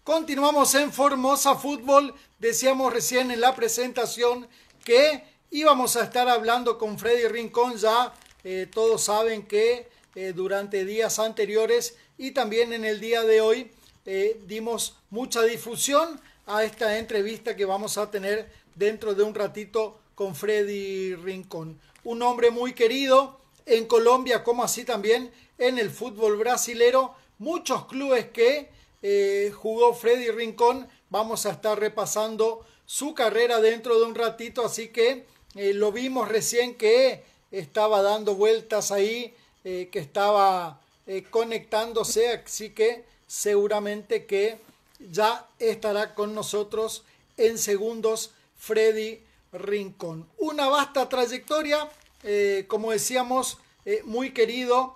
Continuamos en Formosa Fútbol. Decíamos recién en la presentación que íbamos a estar hablando con Freddy Rincón. Ya todos saben que durante días anteriores y también en el día de hoy dimos mucha difusión a esta entrevista que vamos a tener dentro de un ratito con Freddy Rincón. Un hombre muy querido en Colombia, como así también en el fútbol brasilero. Muchos clubes que jugó Freddy Rincón. Vamos a estar repasando su carrera dentro de un ratito, así que lo vimos recién que estaba dando vueltas ahí, que estaba conectándose, así que seguramente que ya estará con nosotros en segundos Freddy Rincón. Una vasta trayectoria, como decíamos, muy querido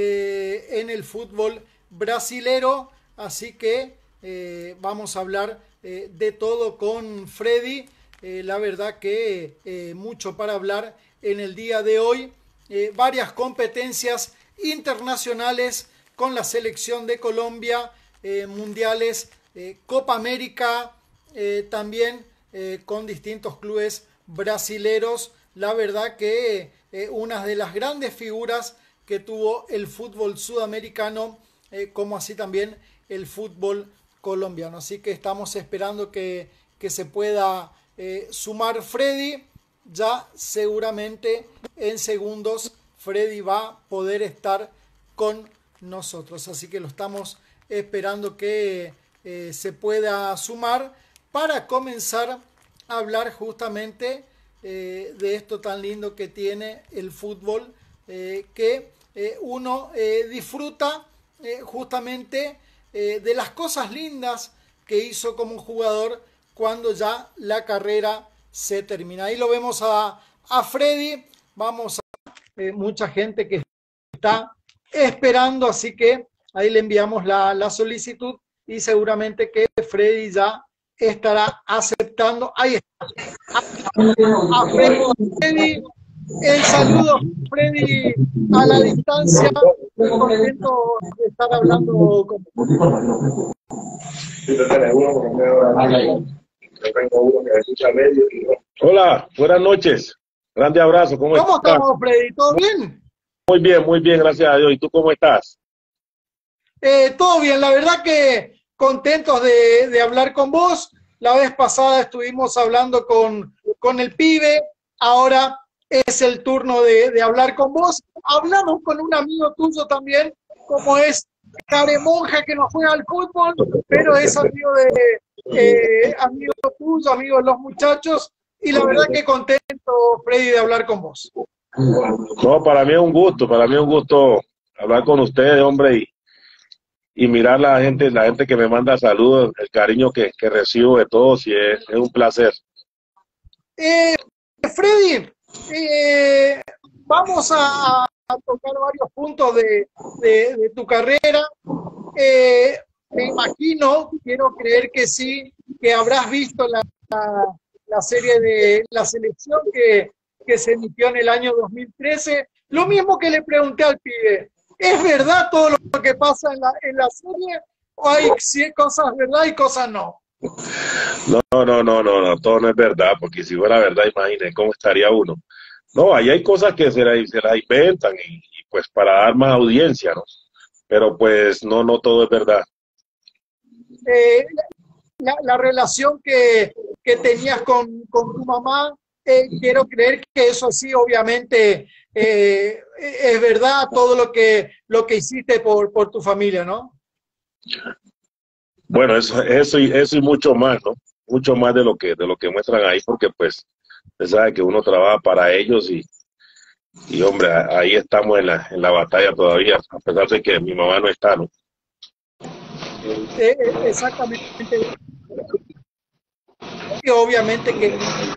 en el fútbol brasilero, así que vamos a hablar de todo con Freddy. La verdad que mucho para hablar en el día de hoy. Varias competencias internacionales con la selección de Colombia, mundiales, Copa América, también con distintos clubes brasileros. La verdad que una de las grandes figuras que tuvo el fútbol sudamericano, como así también el fútbol colombiano. Así que estamos esperando que se pueda sumar Freddy. Ya seguramente en segundos Freddy va a poder estar con nosotros. Así que lo estamos esperando que se pueda sumar para comenzar a hablar justamente de esto tan lindo que tiene el fútbol, que uno disfruta justamente de las cosas lindas que hizo como jugador cuando ya la carrera se termina. Ahí lo vemos a Freddy. Vamos a mucha gente que está esperando, así que ahí le enviamos la solicitud y seguramente que Freddy ya estará aceptando. Ahí está. A Freddy, el saludo, Freddy, a la distancia. Muy contento de estar hablando con Hola, buenas noches. Grande abrazo. ¿Cómo estás? estamos, Freddy? ¿Todo bien? Muy bien, gracias a Dios. ¿Y tú cómo estás? Todo bien, la verdad que contentos de hablar con vos. La vez pasada estuvimos hablando con el pibe, ahora es el turno de hablar con vos. Hablamos con un amigo tuyo también, como es Caremonja, que no juega al fútbol, pero es amigo amigo tuyo, amigo de los muchachos, y la verdad que contento, Freddy, de hablar con vos. No, para mí es un gusto hablar con ustedes, hombre, y mirar la gente que me manda saludos, el cariño que recibo de todos, y es un placer. Freddy, vamos a tocar varios puntos de tu carrera. Me imagino, quiero creer que sí, que habrás visto la serie de la selección que se emitió en el año 2013. Lo mismo que le pregunté al pibe, ¿es verdad todo lo que pasa en la serie? ¿O hay cosas verdad y cosas no? No, todo no es verdad, porque si fuera verdad, imagínense cómo estaría uno. No, ahí hay cosas que se la inventan y pues para dar más audiencia, ¿no? Pero pues no todo es verdad. La relación que tenías con tu mamá, quiero creer que eso sí, obviamente, es verdad, todo lo que hiciste por tu familia, ¿no? Bueno, eso y mucho más, ¿no? Mucho más de lo que muestran ahí, porque pues se sabe que uno trabaja para ellos y hombre, ahí estamos en la batalla todavía, a pesar de que mi mamá no está, ¿no? Exactamente. Y obviamente que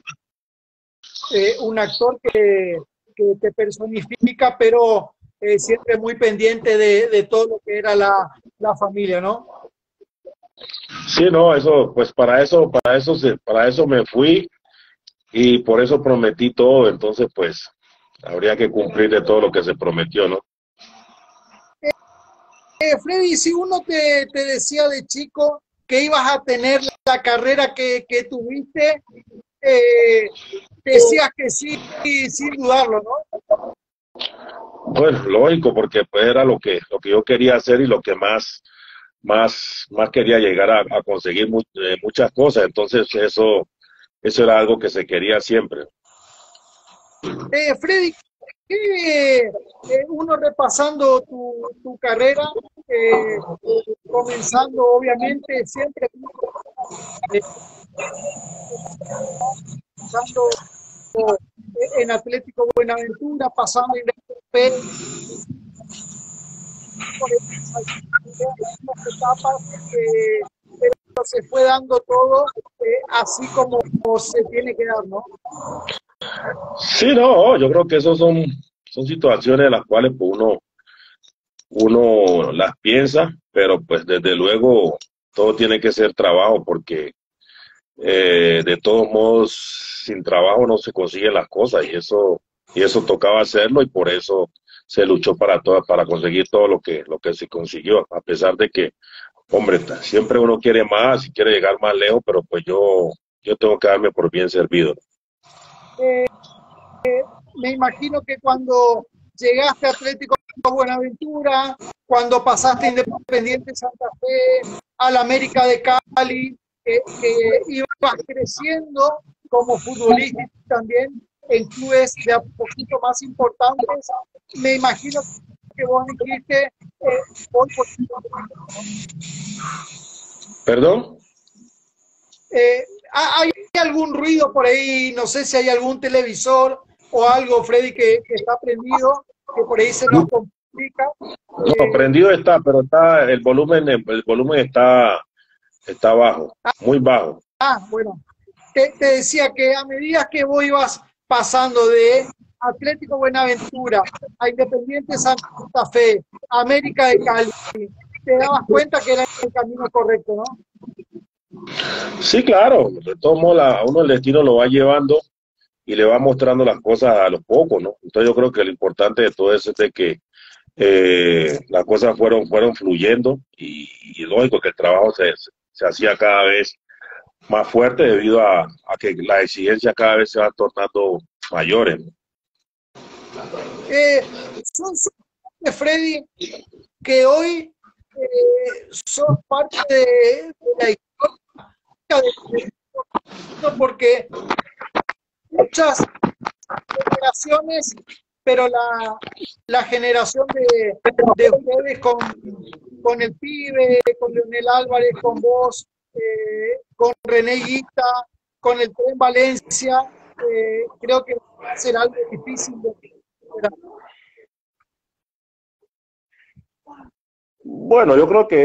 un actor que te personifica, pero siempre muy pendiente de todo lo que era la familia, ¿no? Sí, no, eso, pues para eso me fui y por eso prometí todo, entonces pues habría que cumplir de todo lo que se prometió, ¿no? Freddy, si uno te decía de chico que ibas a tener la carrera que tuviste, eh, decías que sí, sin dudarlo, ¿no? Bueno, lógico, porque pues era lo que yo quería hacer y lo que más quería llegar a conseguir muchas cosas. Entonces eso era algo que se quería siempre. Freddy, uno repasando tu carrera, eh, comenzando obviamente siempre eh, comenzando en Atlético Buenaventura, pasando en el por esas etapas, pero se fue dando todo así como se tiene que dar, ¿no? Sí, no, yo creo que esos son situaciones de las cuales pues, uno las piensa, pero pues desde luego todo tiene que ser trabajo porque de todos modos sin trabajo no se consiguen las cosas y eso tocaba hacerlo y por eso se luchó para conseguir todo lo que se consiguió, a pesar de que, hombre, siempre uno quiere más y quiere llegar más lejos, pero pues yo tengo que darme por bien servido. Eh, Me imagino que cuando llegaste a Atlético Buenaventura, cuando pasaste a Independiente Santa Fe, al América de Cali, que ibas creciendo como futbolista también en clubes de a poquito más importantes, me imagino que vos dijiste, voy por ¿Perdón? ¿hay algún ruido por ahí? No sé si hay algún televisor o algo, Freddy, que está prendido, que por ahí se nos complica. No, prendido está, pero el volumen está bajo, muy bajo. Bueno, te decía que a medida que vos ibas pasando de Atlético Buenaventura a Independiente Santa Fe, América de Cali, te dabas cuenta que era el camino correcto, ¿no? Sí, claro, de todos modos a uno el destino lo va llevando y le va mostrando las cosas a los pocos, ¿no? Entonces yo creo que lo importante de todo eso es de que las cosas fueron fluyendo y lógico que el trabajo se hacía cada vez más fuerte debido a que las exigencias cada vez se van tornando mayores, ¿no? Son de Freddy que hoy sos parte de la historia porque muchas generaciones, pero la generación de ustedes con el pibe, con Leonel Álvarez, con vos, con René Guita, con el Tren Valencia, creo que va a ser algo difícil de superar. Bueno, yo creo que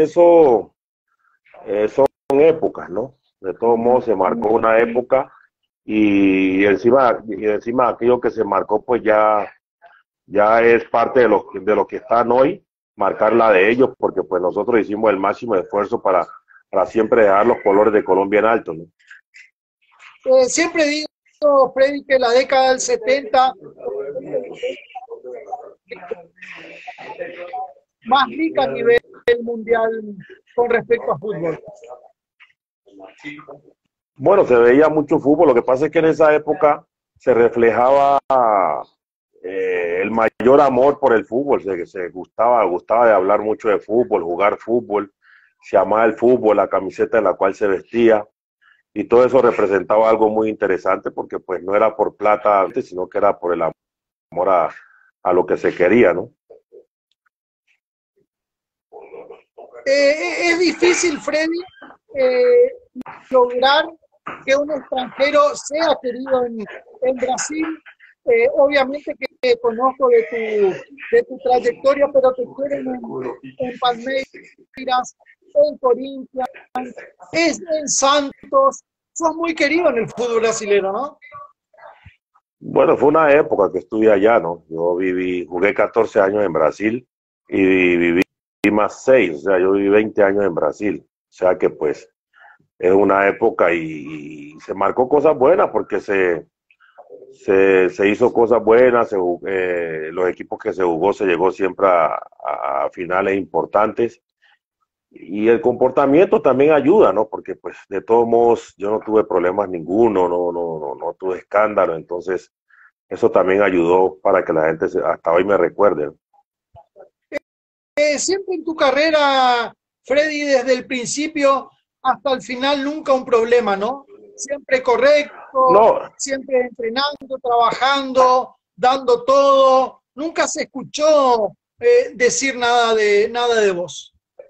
son épocas, ¿no? De todos modos se marcó una época y encima aquello que se marcó pues ya es parte de lo que están hoy, marcar la de ellos, porque pues nosotros hicimos el máximo esfuerzo para siempre dejar los colores de Colombia en alto, ¿no? Siempre digo, Freddy, que la década del 70 más rica a nivel mundial con respecto a fútbol. Bueno, se veía mucho fútbol, lo que pasa es que en esa época se reflejaba el mayor amor por el fútbol, se gustaba de hablar mucho de fútbol, jugar fútbol, se amaba el fútbol, la camiseta en la cual se vestía, y todo eso representaba algo muy interesante porque pues no era por plata antes, sino que era por el amor a lo que se quería, ¿no? Es difícil, Freddy, eh, lograr que un extranjero sea querido en Brasil. Obviamente que conozco de tu trayectoria, pero te quieren en Palmeiras, en Corinthians, en Santos. Sos muy querido en el fútbol brasileño, ¿no? Bueno, fue una época que estuve allá, ¿no? Jugué 14 años en Brasil y viví más 6, o sea, yo viví 20 años en Brasil, o sea que pues es una época y se marcó cosas buenas porque se hizo cosas buenas, los equipos que se jugó se llegó siempre a finales importantes y el comportamiento también ayuda, ¿no? Porque pues de todos modos yo no tuve problemas ninguno, no tuve escándalo, entonces eso también ayudó para que la gente hasta hoy me recuerde, ¿no? Siempre en tu carrera, Freddy, desde el principio hasta el final, nunca un problema, ¿no? Siempre correcto, No, siempre entrenando, trabajando, dando todo. Nunca se escuchó decir nada de vos.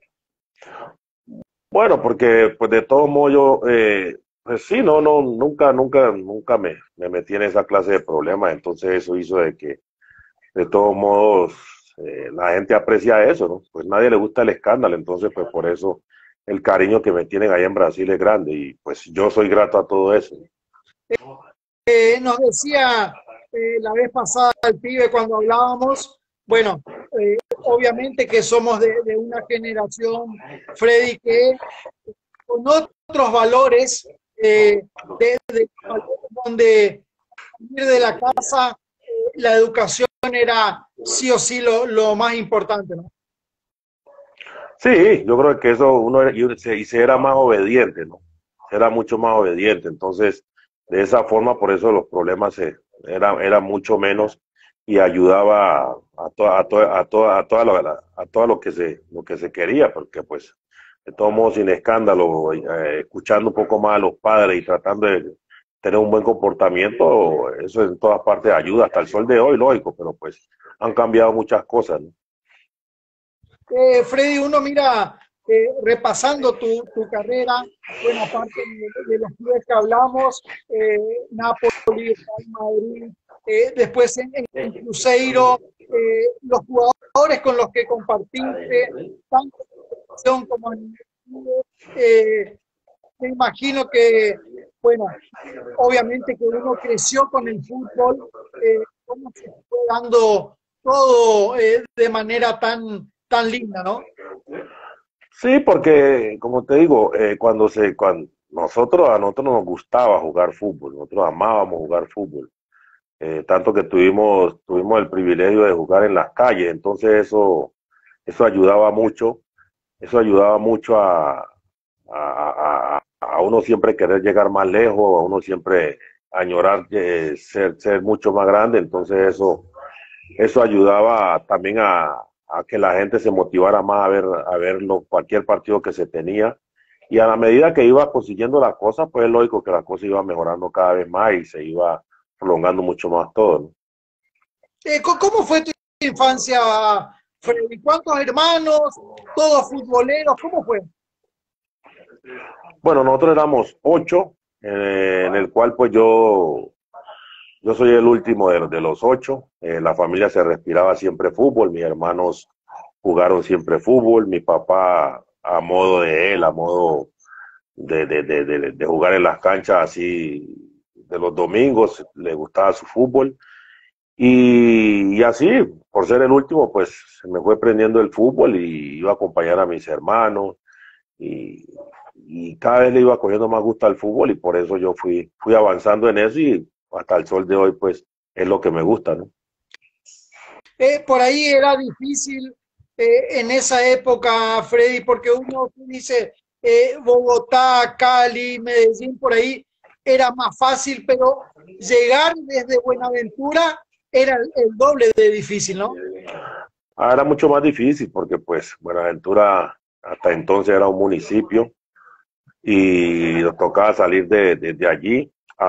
bueno, porque pues de todos modos yo, pues sí, nunca me metí en esa clase de problemas, entonces eso hizo de que de todos modos la gente aprecia eso, ¿no? Pues nadie le gusta el escándalo, entonces pues por eso el cariño que me tienen allá en Brasil es grande y pues yo soy grato a todo eso. Nos decía la vez pasada el pibe cuando hablábamos, bueno, obviamente que somos de una generación, Freddy, que con otros valores, de donde ir de la casa, la educación era sí o sí lo más importante, ¿no? Sí, yo creo que eso y se era más obediente, ¿no? Era mucho más obediente, entonces de esa forma por eso los problemas era mucho menos y ayudaba a todo lo que se quería, porque pues de todos modos sin escándalo, escuchando un poco más a los padres y tratando de tener un buen comportamiento, eso en todas partes ayuda, hasta el sol de hoy, lógico, pero pues han cambiado muchas cosas, ¿no? Freddy, uno mira, repasando tu carrera, bueno, aparte de los clubes que hablamos, Napoli, Real Madrid, después en Cruzeiro, los jugadores con los que compartiste, tanto en selección como en me imagino que, bueno, obviamente que uno creció con el fútbol, cómo se fue dando todo de manera tan linda, ¿no? Sí, porque como te digo, cuando a nosotros nos gustaba jugar fútbol, nosotros amábamos jugar fútbol, tanto que tuvimos el privilegio de jugar en las calles, entonces eso eso ayudaba mucho a uno siempre querer llegar más lejos, a uno siempre añorar ser mucho más grande, entonces eso ayudaba también a que la gente se motivara más a verlo, cualquier partido que se tenía. Y a la medida que iba consiguiendo las cosas, pues es lógico que la cosa iba mejorando cada vez más y se iba prolongando mucho más todo, ¿no? ¿Cómo fue tu infancia, Freddy? ¿Cuántos hermanos? ¿Todos futboleros? ¿Cómo fue? Bueno, nosotros éramos 8, en el cual pues yo soy el último de los 8. La familia se respiraba siempre fútbol, mis hermanos jugaron siempre fútbol, mi papá a modo de él, a modo de jugar en las canchas así de los domingos, le gustaba su fútbol. Y así, por ser el último, pues se me fue prendiendo el fútbol y iba a acompañar a mis hermanos y, y cada vez le iba cogiendo más gusto al fútbol y por eso yo fui avanzando en eso y hasta el sol de hoy, pues es lo que me gusta, ¿no? Por ahí era difícil en esa época, Freddy, porque uno dice Bogotá, Cali, Medellín, por ahí era más fácil, pero llegar desde Buenaventura era el doble de difícil, ¿no? Era mucho más difícil porque pues Buenaventura hasta entonces era un municipio y nos tocaba salir de allí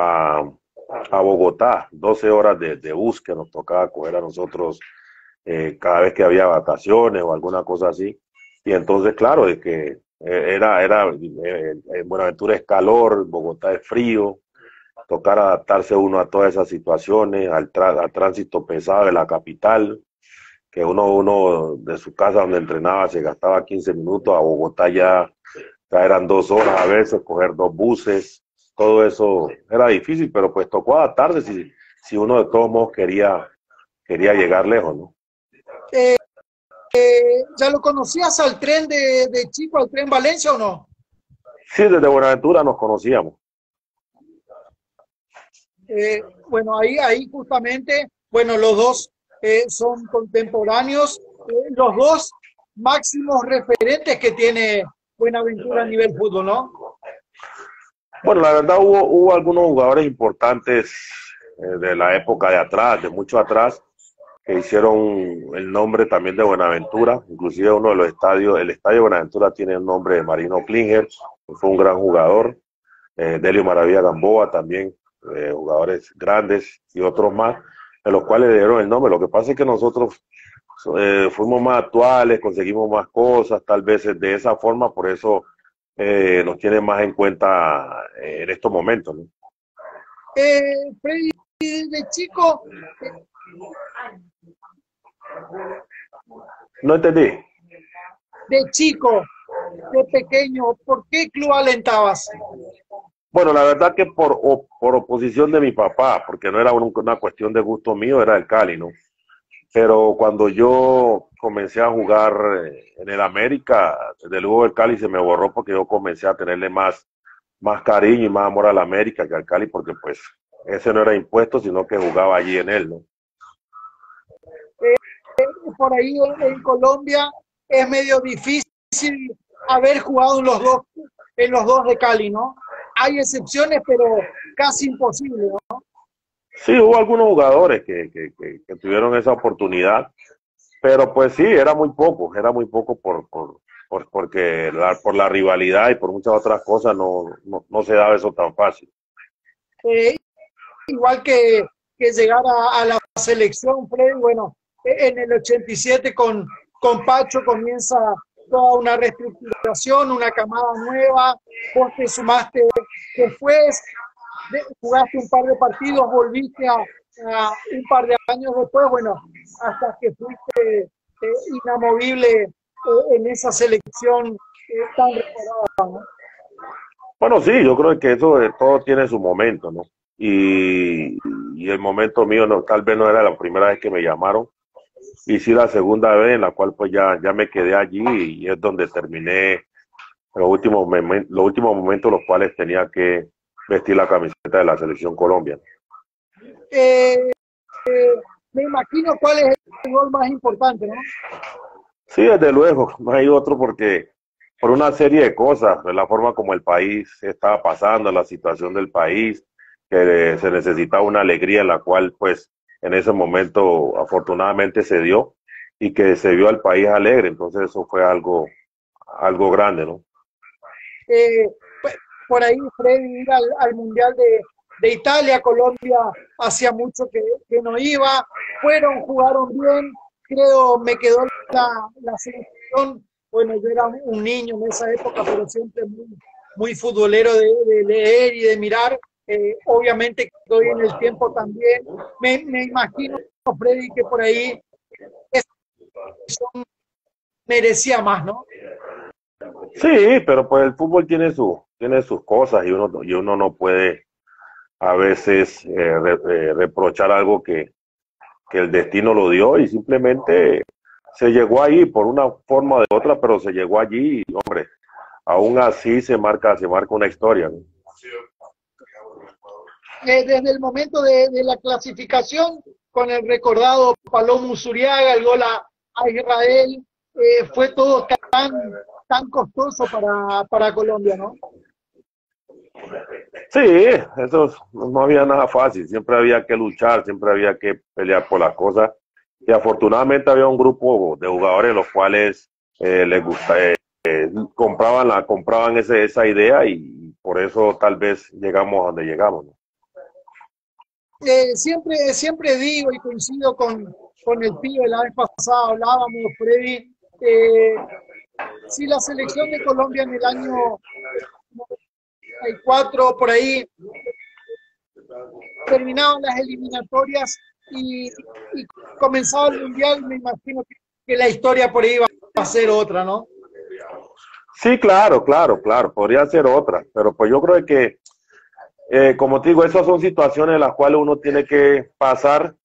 a Bogotá, 12 horas de bus que nos tocaba coger a nosotros cada vez que había vacaciones o alguna cosa así. Y entonces, claro, es que Buenaventura es calor, Bogotá es frío, tocar adaptarse uno a todas esas situaciones, al tránsito pesado de la capital, que uno de su casa donde entrenaba se gastaba 15 minutos, a Bogotá ya eran 2 horas a veces, coger 2 buses, todo eso era difícil, pero pues tocó adaptarse si uno de todos modos quería llegar lejos, ¿no? Eh, ¿Ya lo conocías al tren de Chico, al tren Valencia o no? Sí, desde Buenaventura nos conocíamos. Bueno, ahí justamente, bueno, los dos son contemporáneos, los dos máximos referentes que tiene Buenaventura a nivel fútbol, ¿no? Bueno, la verdad hubo algunos jugadores importantes de la época de atrás, de mucho atrás, que hicieron el nombre también de Buenaventura. Inclusive uno de los estadios, el estadio de Buenaventura tiene el nombre de Marino Klinger, que fue un gran jugador. Delio Maravilla Gamboa también, jugadores grandes y otros más, de los cuales le dieron el nombre. Lo que pasa es que nosotros fuimos más actuales, conseguimos más cosas, tal vez de esa forma, por eso nos tienen más en cuenta en estos momentos, ¿no? Freddy, de chico, No entendí. de chico, de pequeño, ¿por qué club alentabas? Bueno, la verdad que por oposición de mi papá, porque no era una cuestión de gusto mío, era el Cali, ¿no? Pero cuando yo comencé a jugar en el América, desde luego el Cali se me borró porque yo comencé a tenerle más cariño y más amor al América que al Cali, porque pues ese no era impuesto, sino que jugaba allí en él, ¿no? Por ahí en Colombia es medio difícil haber jugado en los dos de Cali, ¿no? Hay excepciones, pero casi imposible, ¿no? Sí, hubo algunos jugadores que tuvieron esa oportunidad, pero pues sí, era muy poco porque por la rivalidad y por muchas otras cosas no se daba eso tan fácil. Eh, igual que llegar a la selección, Freddy, bueno, en el 87 con Pacho comienza toda una reestructuración, una camada nueva, vos te sumaste después, jugaste un par de partidos, volviste a un par de años después, bueno, hasta que fuiste inamovible en esa selección tan recordada, ¿no? Bueno, sí, yo creo que eso todo tiene su momento, ¿no? Y el momento mío no, tal vez no era la primera vez que me llamaron, y sí la segunda vez en la cual pues ya me quedé allí y es donde terminé los últimos momentos los cuales tenía que vestir la camiseta de la selección Colombia. Eh, Me imagino cuál es el gol más importante, ¿no? Sí, desde luego, no hay otro porque por una serie de cosas, de la forma como el país estaba pasando, la situación del país, que se necesitaba una alegría en la cual pues en ese momento afortunadamente se dio y que se vio al país alegre, entonces eso fue algo grande, ¿no? Eh, por ahí Freddy ir al Mundial de Italia, Colombia hacía mucho que no iba, jugaron bien, creo me quedó la selección, bueno, yo era un niño en esa época, pero siempre muy futbolero de leer y de mirar, obviamente estoy en el tiempo también, me imagino, Freddy, que por ahí esa selección merecía más, ¿no? Sí, pero pues el fútbol tiene sus cosas y uno no puede a veces reprochar algo que el destino lo dio y simplemente se llegó ahí por una forma o de otra, pero se llegó allí y, hombre, aún así se marca una historia, ¿no? Desde el momento de la clasificación, con el recordado Palomo Usuriaga, el gol a Israel, fue todo tan costoso para Colombia, ¿no? Sí, eso no había nada fácil, siempre había que luchar, siempre había que pelear por las cosas y afortunadamente había un grupo de jugadores los cuales les gusta, compraban esa idea y por eso tal vez llegamos a donde llegamos, ¿no? Siempre digo y coincido con el pibe, la vez pasada hablábamos, Freddy, eh, si la selección de Colombia en el año 94, por ahí, terminaban las eliminatorias y comenzaba el Mundial, me imagino que la historia por ahí va a ser otra, ¿no? Sí, claro, podría ser otra, pero pues yo creo que, como te digo, esas son situaciones en las cuales uno tiene que pasar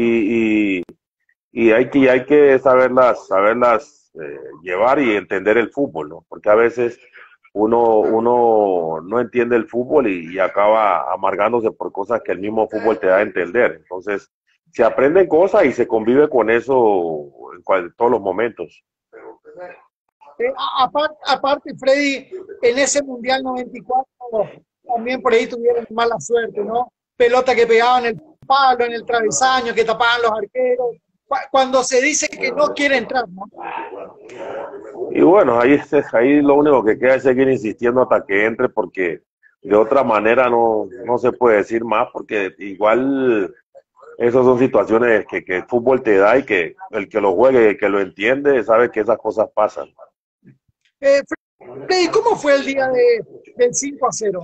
y hay que saberlas llevar y entender el fútbol, ¿no? Porque a veces uno no entiende el fútbol y acaba amargándose por cosas que el mismo fútbol te da a entender. Entonces, se aprenden cosas y se convive con eso en todos los momentos. Aparte, Freddy, en ese Mundial 94 también por ahí tuvieron mala suerte, ¿no? Pelota que pegaban en el palo, en el travesaño, que tapaban los arqueros. Cuando se dice que no quiere entrar, ¿no? Y bueno, ahí lo único que queda es seguir insistiendo hasta que entre, porque de otra manera no se puede decir más, porque igual esas son situaciones que el fútbol te da y que el que lo juegue, el que lo entiende, sabe que esas cosas pasan. Freddy, ¿cómo fue el día del 5-0?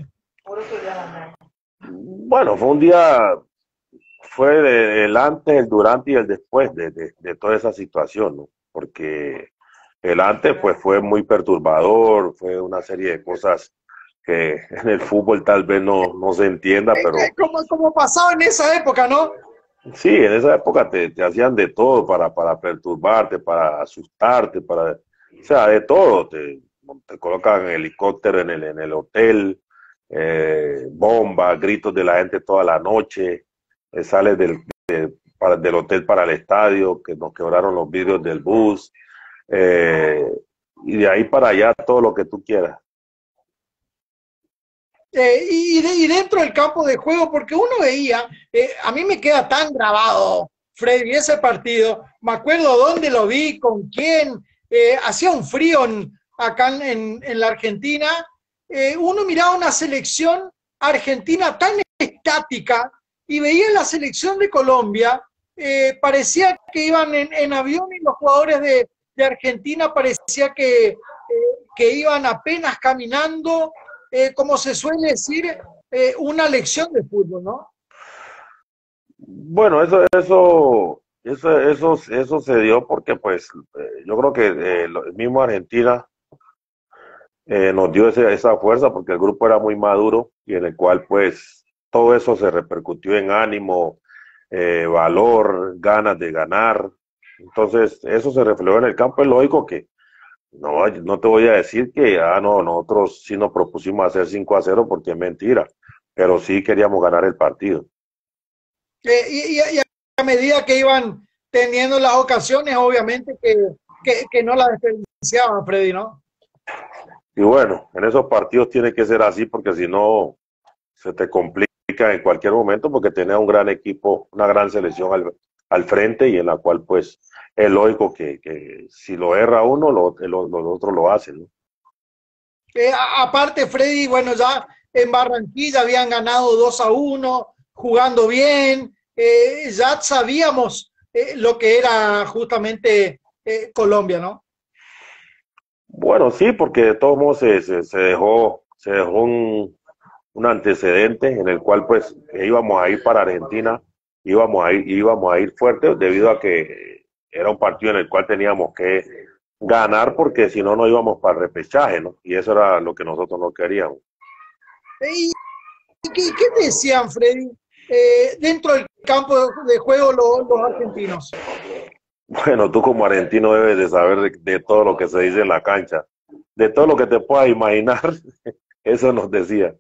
Bueno, fue el antes, el durante y el después de toda esa situación, ¿no? Porque el antes pues fue muy perturbador, fue una serie de cosas que en el fútbol tal vez no se entienda, pero Como pasaba en esa época, ¿no? sí, en esa época te hacían de todo para perturbarte, para asustarte, o sea, de todo. Te colocan en helicóptero en el hotel, bombas, gritos de la gente toda la noche, sales del hotel para el estadio, que nos quebraron los vidrios del bus, eh, y de ahí para allá todo lo que tú quieras. Y dentro del campo de juego, porque uno veía, a mí me queda tan grabado, Freddy, ese partido, me acuerdo dónde lo vi, con quién, hacía un frío acá en la Argentina, uno miraba una selección argentina tan estática y veía la selección de Colombia, parecía que iban en avión y los jugadores de Argentina parecía que iban apenas caminando, como se suele decir, una lección de fútbol, ¿no? Bueno, eso se dio porque pues yo creo que el mismo Argentina nos dio esa fuerza porque el grupo era muy maduro y en el cual pues todo eso se repercutió en ánimo, valor, ganas de ganar. Entonces eso se reflejó en el campo. Es lógico que no te voy a decir que no, nosotros sí nos propusimos hacer 5-0 porque es mentira, pero sí queríamos ganar el partido. Y a medida que iban teniendo las ocasiones, obviamente que no las desperdiciaban, Freddy, ¿no? Y bueno, en esos partidos tiene que ser así porque si no se te complica en cualquier momento porque tenés un gran equipo, una gran selección al frente y en la cual pues es lógico que si lo erra uno, los otros lo hacen, ¿no? Aparte, Freddy, bueno, ya en Barranquilla habían ganado 2-1, jugando bien, ya sabíamos lo que era justamente Colombia, ¿no? Bueno, sí, porque de todos modos se dejó un antecedente en el cual pues íbamos a ir para Argentina, íbamos a ir fuertes debido a que era un partido en el cual teníamos que ganar porque si no íbamos para el repechaje, ¿no? Y eso era lo que nosotros no queríamos. ¿Y qué decían, Freddy, dentro del campo de juego los argentinos? Bueno, tú como argentino debes de saber de todo lo que se dice en la cancha, de todo lo que te puedas imaginar, eso nos decía.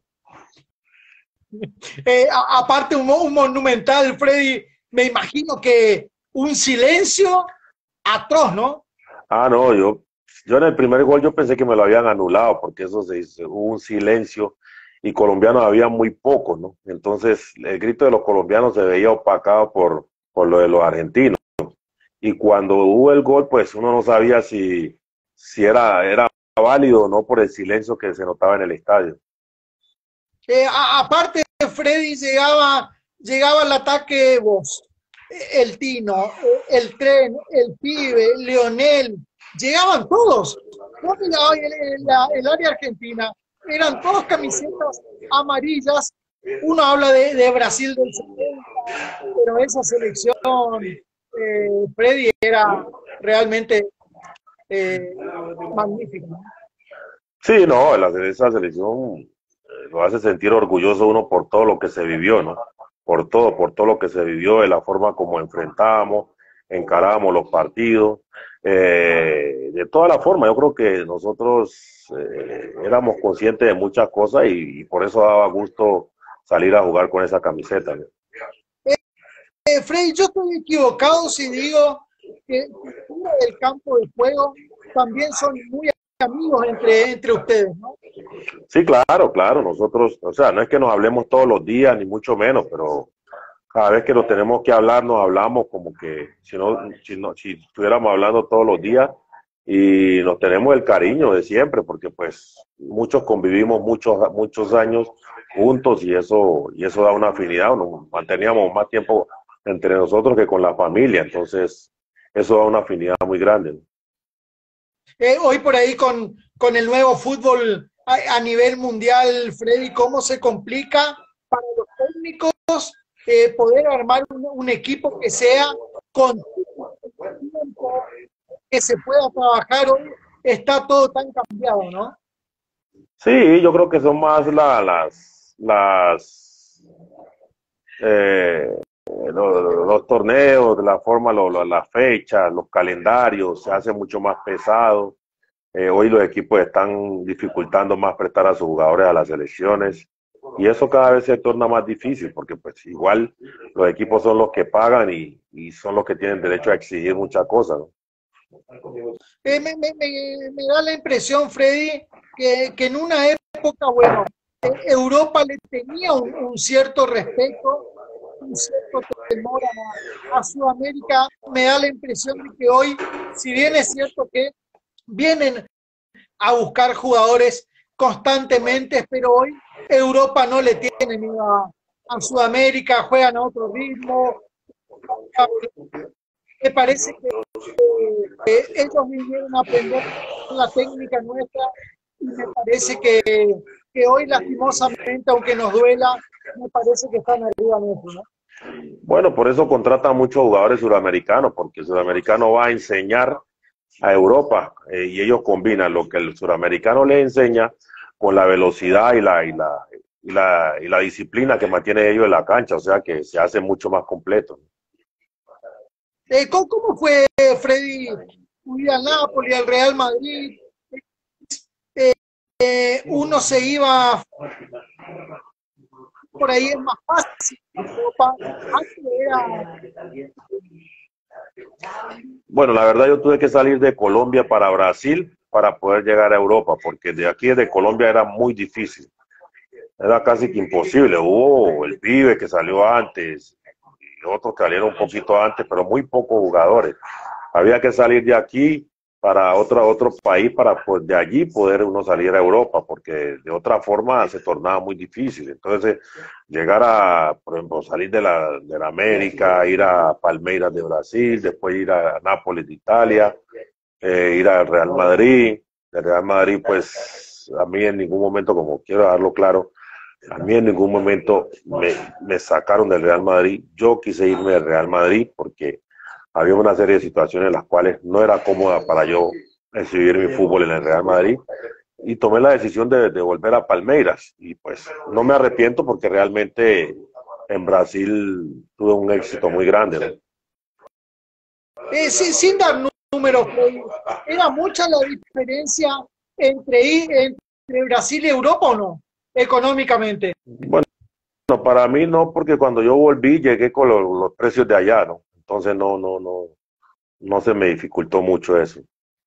Aparte, un monumental, Freddy, me imagino que un silencio atroz, ¿no? No, yo en el primer gol yo pensé que me lo habían anulado porque eso se hizo, hubo un silencio y colombianos había muy pocos, ¿no? Entonces el grito de los colombianos se veía opacado por lo de los argentinos. Y cuando hubo el gol, pues uno no sabía si era válido o no por el silencio que se notaba en el estadio. Aparte, Freddy llegaba al ataque vos, el Tino, el Tren, el Pibe, Leonel, llegaban todos. Vos mirabas el área argentina, eran todas camisetas amarillas. Uno habla de Brasil del 70, pero esa selección, Freddy, era realmente magnífica, ¿no? Sí, no, esa selección lo hace sentir orgulloso uno por todo lo que se vivió, ¿no? Por todo lo que se vivió, de la forma como enfrentábamos, encarábamos los partidos, de toda la forma. Yo creo que nosotros éramos conscientes de muchas cosas y por eso daba gusto salir a jugar con esa camiseta, ¿no? Freddy, yo estoy equivocado si digo que fuera del campo de juego también son muy amigos entre ustedes, ¿no? Sí, claro, claro, nosotros, o sea, no es que nos hablemos todos los días, ni mucho menos, pero cada vez que nos tenemos que hablar, nos hablamos como que si estuviéramos hablando todos los días y nos tenemos el cariño de siempre, porque pues muchos convivimos muchos años juntos y eso da una afinidad, nos manteníamos más tiempo entre nosotros que con la familia, entonces eso da una afinidad muy grande, ¿no? Hoy por ahí con el nuevo fútbol a nivel mundial, Freddy, ¿cómo se complica para los técnicos poder armar un equipo que sea con tiempo, que se pueda trabajar hoy? Está todo tan cambiado, ¿no? Sí, yo creo que son más las los torneos, la forma, las fechas, los calendarios, se hace mucho más pesado. Hoy los equipos están dificultando más prestar a sus jugadores a las selecciones y eso cada vez se torna más difícil porque pues igual los equipos son los que pagan y son los que tienen derecho a exigir muchas cosas, ¿no? Me da la impresión, Freddy, que en una época, bueno, Europa le tenía un cierto respeto, un cierto temor a Sudamérica. Me da la impresión de que hoy, si bien es cierto que vienen a buscar jugadores constantemente, pero hoy Europa no le tiene miedo a Sudamérica, juegan a otro ritmo. Me parece que ellos vinieron a aprender la técnica nuestra y me parece que hoy lastimosamente, aunque nos duela, me parece que están arriba nuestro, ¿no? Bueno, por eso contratan muchos jugadores suramericanos, porque el suramericano va a enseñar a Europa y ellos combinan lo que el suramericano les enseña con la velocidad y la disciplina que mantiene ellos en la cancha, o sea que se hace mucho más completo. ¿Cómo fue, Freddy, tu vida al Napoli, al Real Madrid? Uno se iba por ahí, es más fácil. Europa, antes era... Bueno, la verdad yo tuve que salir de Colombia para Brasil para poder llegar a Europa, porque de aquí de Colombia era muy difícil, era casi que imposible. Hubo el pibe que salió antes y otros que salieron un poquito antes, pero muy pocos jugadores. Había que salir de aquí para otro país para pues, de allí poder uno salir a Europa, porque de otra forma se tornaba muy difícil. Entonces, llegar a, por ejemplo, salir de la América, ir a Palmeiras de Brasil, después ir a Nápoles de Italia, ir al Real Madrid. El Real Madrid, pues, a mí en ningún momento, como quiero dejarlo claro, a mí en ningún momento me sacaron del Real Madrid. Yo quise irme del Real Madrid porque había una serie de situaciones en las cuales no era cómoda para yo exhibir mi fútbol en el Real Madrid y tomé la decisión de volver a Palmeiras y pues no me arrepiento porque realmente en Brasil tuve un éxito muy grande, ¿no? Sin dar números, ¿era mucha la diferencia entre Brasil y Europa o no? Económicamente. Bueno, para mí no, porque cuando yo volví llegué con los precios de allá, ¿no? Entonces no se me dificultó mucho eso.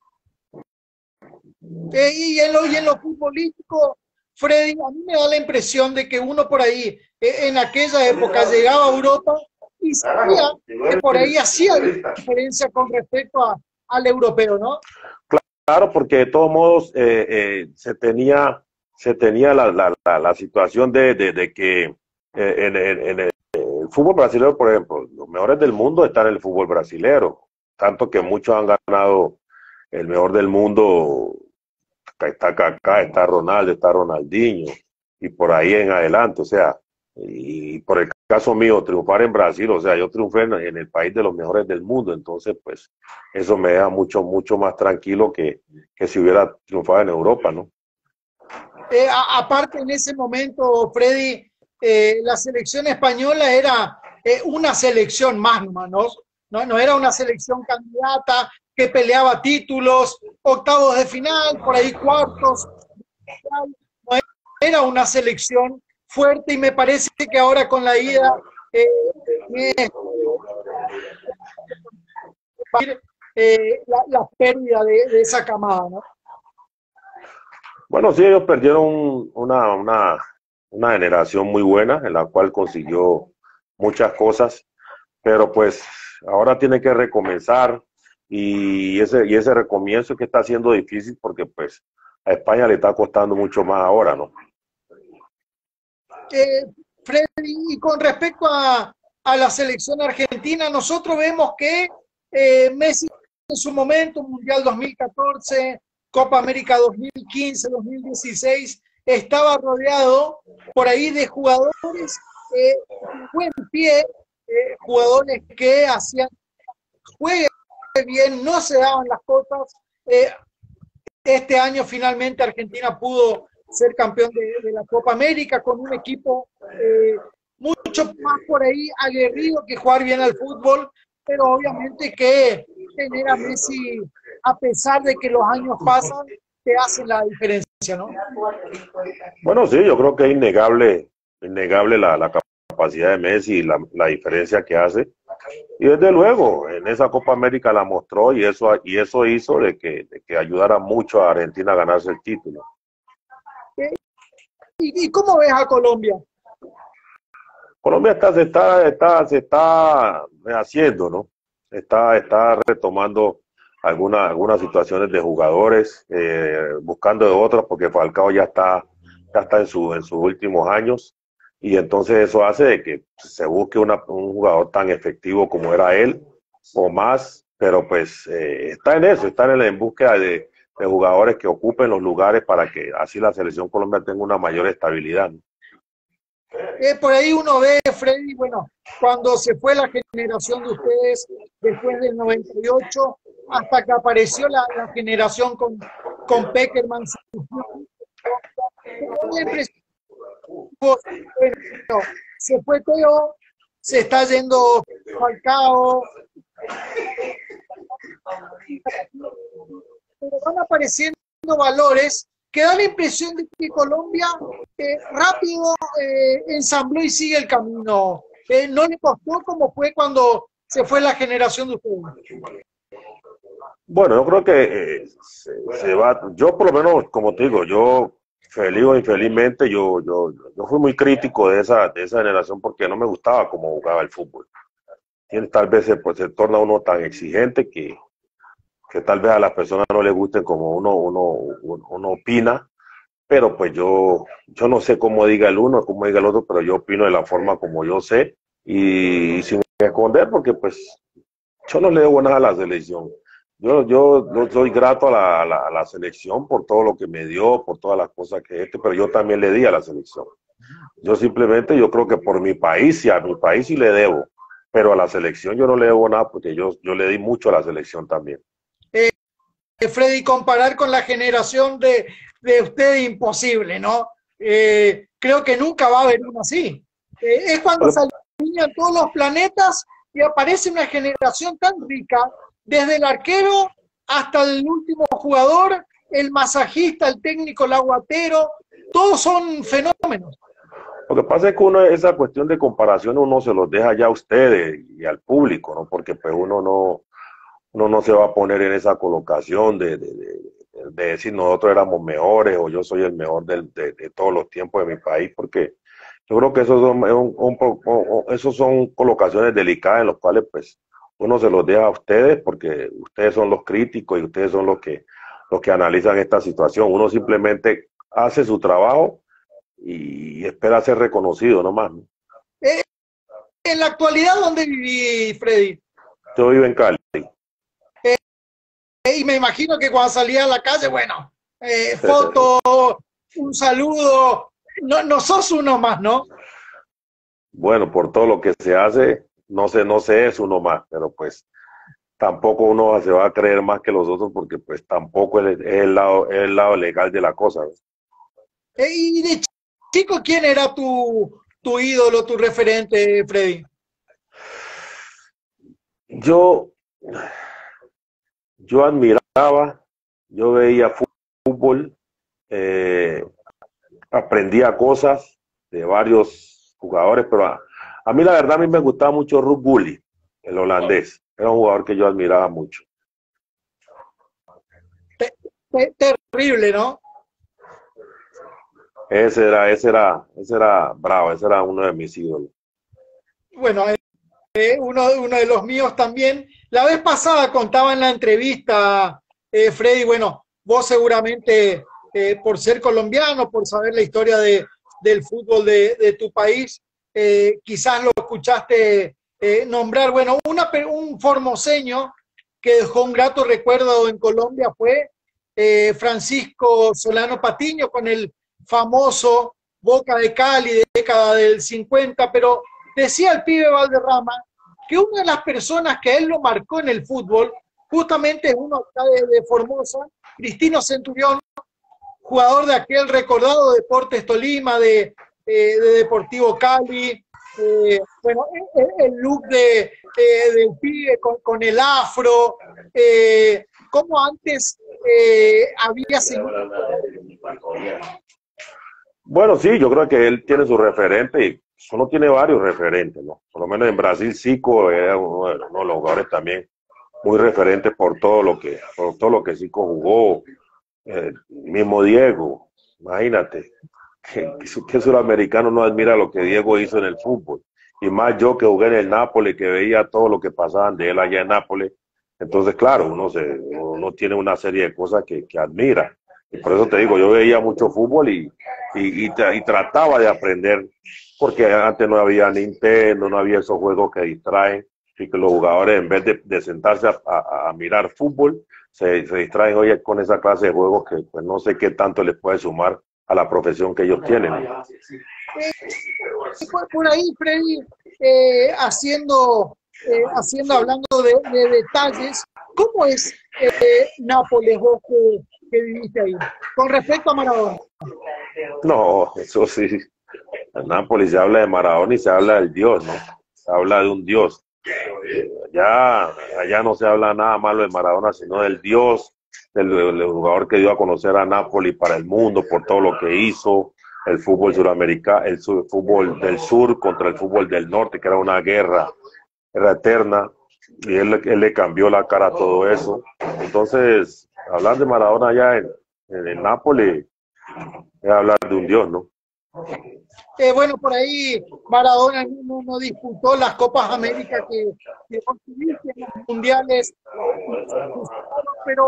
Y en lo futbolístico, Freddy, a mí me da la impresión de que uno por ahí, en aquella época, llegaba a Europa y sabía que por ahí hacía diferencia con respecto al europeo, ¿no? Claro, porque de todos modos se tenía la situación de que en el fútbol brasileño, por ejemplo, los mejores del mundo están en el fútbol brasileño, tanto que muchos han ganado el mejor del mundo. Está Kaká, está Ronaldo, está Ronaldinho, y por ahí en adelante, o sea, y por el caso mío, triunfar en Brasil, o sea, yo triunfé en el país de los mejores del mundo, entonces, pues, eso me deja mucho más tranquilo que si hubiera triunfado en Europa, ¿no? Aparte, en ese momento, Freddy, la selección española era una selección más, ¿no? No era una selección candidata que peleaba títulos, octavos de final, por ahí cuartos. No era una selección fuerte y me parece que ahora con la ida la pérdida de esa camada, ¿no? Bueno, sí, ellos perdieron una generación muy buena en la cual consiguió muchas cosas, pero pues ahora tiene que recomenzar y ese recomienzo que está siendo difícil porque pues a España le está costando mucho más ahora, ¿no? Eh, Freddy, y con respecto a la selección argentina, nosotros vemos que Messi en su momento, Mundial 2014, Copa América 2015, 2016, estaba rodeado por ahí de jugadores de buen pie, jugadores que hacían juegue bien, no se daban las cosas. Eh, este año finalmente Argentina pudo ser campeón de la Copa América con un equipo mucho más por ahí aguerrido que jugar bien al fútbol, pero obviamente que tener a Messi, a pesar de que los años pasan, te hace la diferencia, ¿no? Bueno, sí, yo creo que es innegable la capacidad de Messi y la diferencia que hace. Y desde luego, en esa Copa América la mostró y eso hizo de que ayudara mucho a Argentina a ganarse el título. ¿Y cómo ves a Colombia? Colombia se está rehaciendo, ¿no? Está retomando algunas situaciones de jugadores, buscando de otros, porque Falcao ya está en sus últimos años, y entonces eso hace de que se busque un jugador tan efectivo como era él, o más, pero pues está en eso, está en búsqueda de jugadores que ocupen los lugares para que así la selección Colombia tenga una mayor estabilidad, ¿no? Por ahí uno ve, Freddy, bueno, cuando se fue la generación de ustedes después del 98, hasta que apareció la generación con Peckerman, la impresión, bueno, se fue Teo, se está yendo Falcao, pero van apareciendo valores que da la impresión de que Colombia rápido ensambló y sigue el camino. No le costó como fue cuando se fue la generación de ustedes. Bueno, yo creo que se va, yo por lo menos, como te digo, yo feliz o infelizmente, yo fui muy crítico de esa generación porque no me gustaba cómo jugaba el fútbol. Y tal vez se torna uno tan exigente que tal vez a las personas no les guste como uno opina, pero pues yo no sé cómo diga el uno, cómo diga el otro, pero yo opino de la forma como yo sé y sin esconder porque pues yo no le debo nada a la selección. Yo soy grato a la selección por todo lo que me dio, por todas las cosas pero yo también le di a la selección. Yo creo que por mi país, sí, a mi país sí le debo, pero a la selección yo no le debo nada porque yo le di mucho a la selección también. Freddy, comparar con la generación de usted imposible, ¿no? Creo que nunca va a haber uno así. Es cuando se alinean todos los planetas y aparece una generación tan rica, desde el arquero hasta el último jugador, el masajista, el técnico, el aguatero, todos son fenómenos. Lo que pasa es que esa cuestión de comparación uno se los deja ya a ustedes y al público, ¿no? Porque pues uno no se va a poner en esa colocación de decir nosotros éramos mejores o yo soy el mejor de todos los tiempos de mi país, porque yo creo que esos son colocaciones delicadas en las cuales pues uno se los deja a ustedes porque ustedes son los críticos y ustedes son los que analizan esta situación. Uno simplemente hace su trabajo y espera ser reconocido nomás, ¿no? En la actualidad, ¿dónde viví, Freddy? Yo vivo en Cali. Y me imagino que cuando salía a la calle, bueno, foto, un saludo, no sos uno más, ¿no? Bueno, por todo lo que se hace, no sé es uno más, pero pues tampoco uno se va a creer más que los otros porque pues tampoco es es el lado legal de la cosa, ¿no? Y de chico, ¿quién era tu ídolo, tu referente, Freddy? Yo, yo admiraba, yo veía fútbol, aprendía cosas de varios jugadores, pero a mí la verdad a mí me gustaba mucho Ruud Gullit, el holandés. Era un jugador que yo admiraba mucho. Terrible, ¿no? Ese era bravo, ese era uno de mis ídolos. Bueno, uno de los míos también. La vez pasada contaba en la entrevista, Freddy, bueno, vos seguramente por ser colombiano, por saber la historia del fútbol de tu país, quizás lo escuchaste nombrar. Bueno, un formoseño que dejó un grato recuerdo en Colombia fue Francisco Solano Patiño con el famoso Boca de Cali de década del 50, pero decía el pibe Valderrama que una de las personas que a él lo marcó en el fútbol, justamente es uno acá de Formosa, Cristino Centurión, jugador de aquel recordado Deportes Tolima, de Deportivo Cali, bueno, el look del pibe con el afro, como antes había seguido. Bueno, sí, yo creo que él tiene su referente y solo tiene varios referentes, ¿no? Por lo menos en Brasil, Zico era uno de los jugadores también muy referentes por todo lo que Zico jugó. Mismo Diego, imagínate, que sudamericano no admira lo que Diego hizo en el fútbol. Y más yo que jugué en el Nápoles, que veía todo lo que pasaban de él allá en Nápoles. Entonces, claro, uno tiene una serie de cosas que admira. Y por eso te digo, yo veía mucho fútbol y trataba de aprender, porque antes no había Nintendo, no había esos juegos que distraen, y que los jugadores en vez de sentarse a mirar fútbol, se distraen hoy con esa clase de juegos que pues no sé qué tanto les puede sumar a la profesión que ellos tienen. Por ahí, Freddy, hablando de detalles, ¿cómo es Nápoles vos que viviste ahí? Con respecto a Maradona. No, eso sí. En Nápoles se habla de Maradona y se habla del Dios, ¿no? Se habla de un Dios. Allá no se habla nada malo de Maradona, sino del Dios, del jugador que dio a conocer a Nápoles para el mundo por todo lo que hizo, el fútbol suramericano, el fútbol del sur contra el fútbol del norte, que era una guerra eterna, y él le cambió la cara a todo eso. Entonces, hablar de Maradona allá en Nápoles es hablar de un Dios, ¿no? Bueno, por ahí Maradona no disputó las Copas América que vos tuviste en los mundiales, pero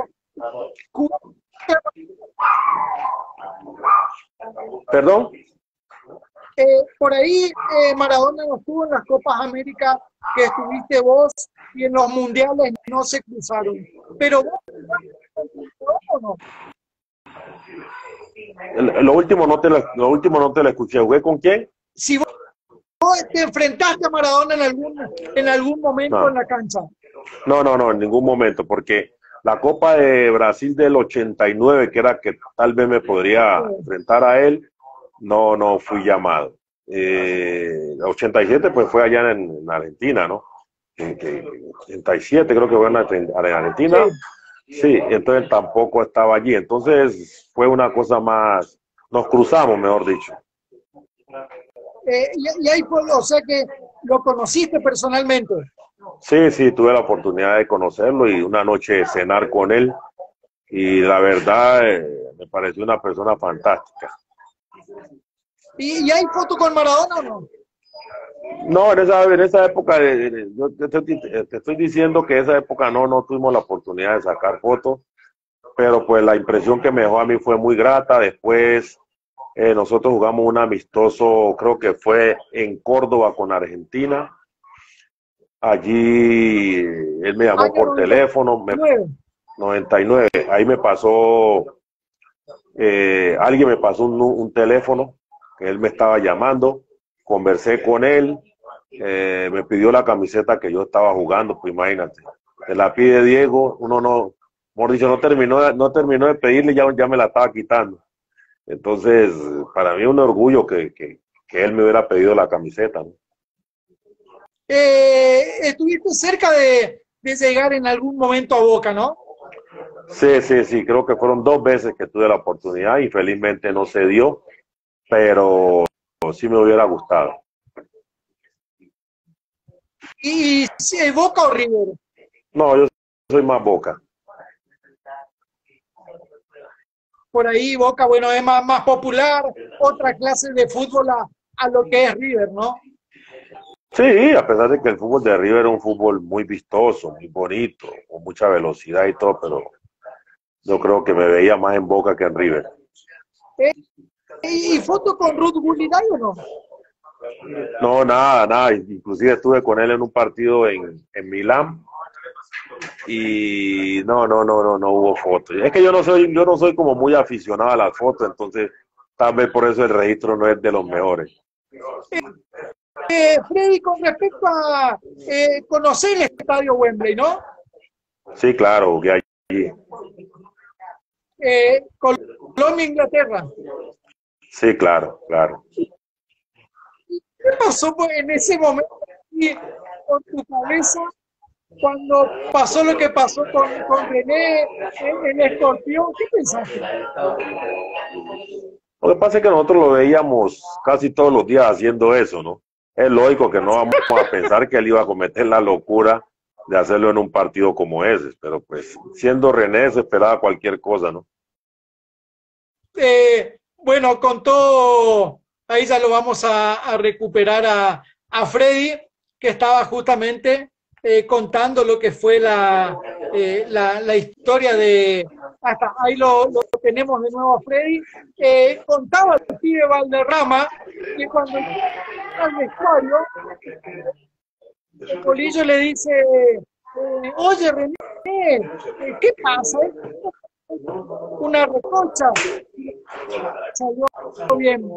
¿Perdón? Por ahí Maradona no estuvo en las Copas América que estuviste vos y en los mundiales no se cruzaron. Pero vos, ¿no? Lo último no te lo escuché. ¿Jugué con quién? Si vos te enfrentaste a Maradona en algún momento No. en la cancha. No, en ningún momento, porque la Copa de Brasil del 89, que era que tal vez me podría enfrentar a él, no fui llamado. 87 pues fue allá en Argentina, ¿no? 87 creo que fue en Argentina. Sí, entonces tampoco estaba allí. Entonces fue una cosa más, nos cruzamos, mejor dicho. Y ahí fue, o sea que lo conociste personalmente. Sí, tuve la oportunidad de conocerlo y una noche cenar con él y la verdad me pareció una persona fantástica. ¿Y hay foto con Maradona o no? No, en esa época, yo te estoy diciendo que en esa época no tuvimos la oportunidad de sacar fotos, pero pues la impresión que me dejó a mí fue muy grata. Después nosotros jugamos un amistoso, creo que fue en Córdoba con Argentina. Allí él me llamó por teléfono, 99, ahí me pasó, alguien me pasó un teléfono, que él me estaba llamando, conversé con él, me pidió la camiseta que yo estaba jugando, pues imagínate, me la pide Diego, mejor dicho, no terminó de pedirle, ya me la estaba quitando. Entonces, para mí es un orgullo que él me hubiera pedido la camiseta, ¿no? Estuviste cerca de llegar en algún momento a Boca, ¿no? Sí, creo que fueron 2 veces que tuve la oportunidad y felizmente no se dio, pero sí me hubiera gustado. ¿Y si Boca o River? No, yo soy más Boca. por ahí Boca, bueno, es más popular, otra clase de fútbol a lo que es River, ¿no? Sí, a pesar de que el fútbol de River era un fútbol muy vistoso, muy bonito, con mucha velocidad y todo, pero yo creo que me veía más en Boca que en River. Eh, ¿Y foto con Ruth Gulliday o no? No, nada, nada. Inclusive estuve con él en un partido en Milán y no hubo fotos. Es que yo no soy como muy aficionado a las fotos, entonces tal vez por eso el registro no es de los mejores. Freddy, con respecto a conocer el estadio Wembley, ¿no? Sí, claro, que allí. Colombia, Inglaterra. Sí, claro, claro. ¿Qué pasó pues, en ese momento con tu cabeza cuando pasó lo que pasó con René, el escorpión? ¿Qué pensaste? Lo que pasa es que nosotros lo veíamos casi todos los días haciendo eso, ¿no? Es lógico que no vamos a pensar que él iba a cometer la locura de hacerlo en un partido como ese, pero pues siendo René se esperaba cualquier cosa, ¿no? Bueno, con todo, ahí ya lo vamos a recuperar a Freddy, que estaba justamente contando lo que fue la historia de... Hasta ahí lo tenemos de nuevo a Freddy. Contaba el pibe Valderrama que cuando llega al vestuario, el Polillo le dice, oye René, ¿qué pasa? Una recocha. Salió bien.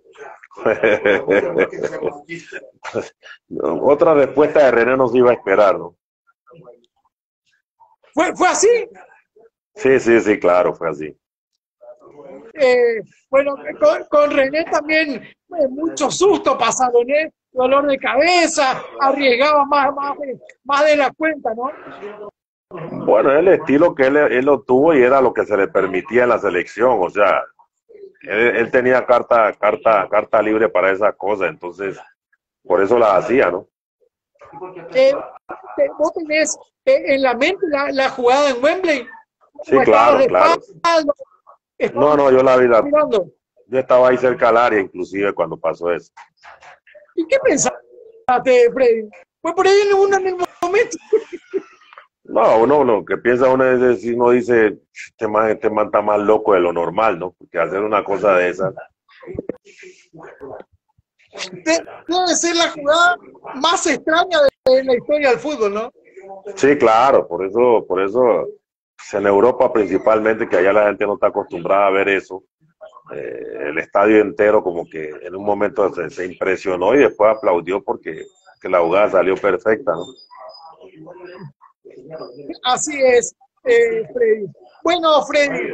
Otra respuesta de René nos iba a esperar, ¿no? ¿Fue así? Sí, claro, fue así. Bueno, con René también mucho susto pasaron, dolor de cabeza, arriesgaba más de la cuenta, ¿no? Bueno, el estilo que él lo tuvo y era lo que se le permitía en la selección, o sea, él tenía carta libre para esas cosas, entonces por eso las hacía, ¿no? ¿Vos tenés en la mente la jugada en Wembley? Sí, claro, claro. No, yo la vi, yo estaba ahí cerca del área, inclusive cuando pasó eso. ¿Y qué pensaste, Freddy? ¿Fue por ahí en el momento? No, uno lo que piensa uno es decir, uno dice, este man está más loco de lo normal, ¿no? Porque hacer una cosa de esa. Debe ser la jugada más extraña de la historia del fútbol, ¿no? Sí, claro, por eso pues, en Europa principalmente, que allá la gente no está acostumbrada a ver eso, el estadio entero como que en un momento se impresionó y después aplaudió porque que la jugada salió perfecta, ¿no? Así es, Freddy. Bueno, Freddy,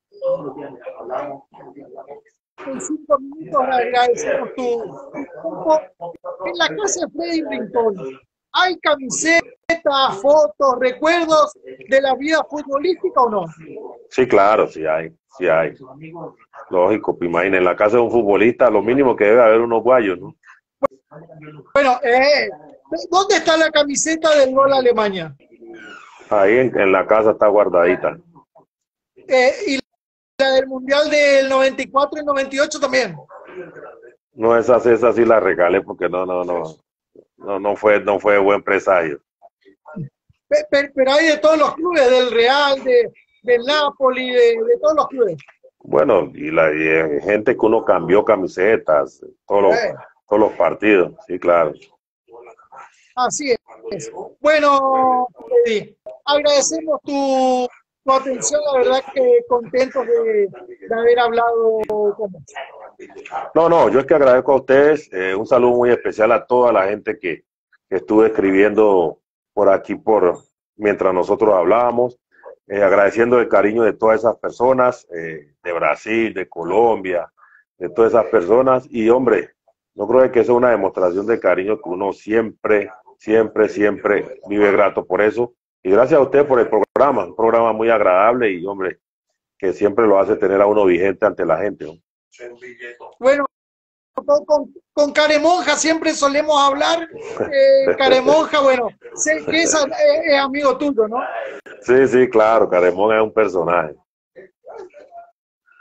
en 5 minutos agradecemos tu tiempo. En la casa de Freddy Rincón, ¿hay camisetas, fotos, recuerdos de la vida futbolística o no? Sí, claro, sí hay. Lógico, pues imagínate, en la casa de un futbolista lo mínimo que debe haber unos guayos, ¿no? Bueno, ¿dónde está la camiseta del gol a Alemania? Ahí en la casa está guardadita. ¿Y la del Mundial del 94 y 98 también? No, esa sí la regalé porque no fue buen presagio. Pero hay de todos los clubes, del Real, del Napoli, de todos los clubes. Bueno, y gente que uno cambió camisetas, todos los partidos, sí, claro. Así es. Bueno, Freddy, agradecemos tu atención, la verdad que contentos de haber hablado con vos. No, yo es que agradezco a ustedes, un saludo muy especial a toda la gente que estuve escribiendo por aquí mientras nosotros hablábamos, agradeciendo el cariño de todas esas personas, de Brasil, de Colombia, de todas esas personas, y hombre, yo creo que eso es una demostración de cariño que uno siempre vive grato por eso, y gracias a usted por el programa, un programa muy agradable y hombre, que siempre lo hace tener a uno vigente ante la gente, ¿no? Bueno, con Caremonja siempre solemos hablar. Caremonja, bueno, sé que es amigo tuyo, ¿no? Sí, claro, Caremonja es un personaje.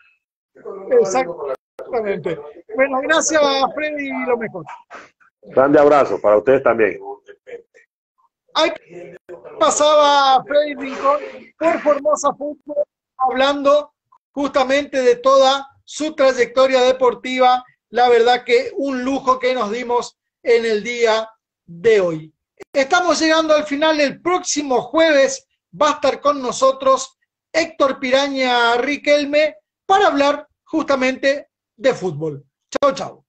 Exactamente. Bueno, gracias, Freddy, y lo mejor. Grande abrazo para ustedes también. Ahí pasaba Freddy Rincón por Formosa Fútbol, hablando justamente de toda su trayectoria deportiva. La verdad que un lujo que nos dimos en el día de hoy. Estamos llegando al final. El próximo jueves va a estar con nosotros Héctor Piraña Riquelme para hablar justamente de fútbol. Chao, chao.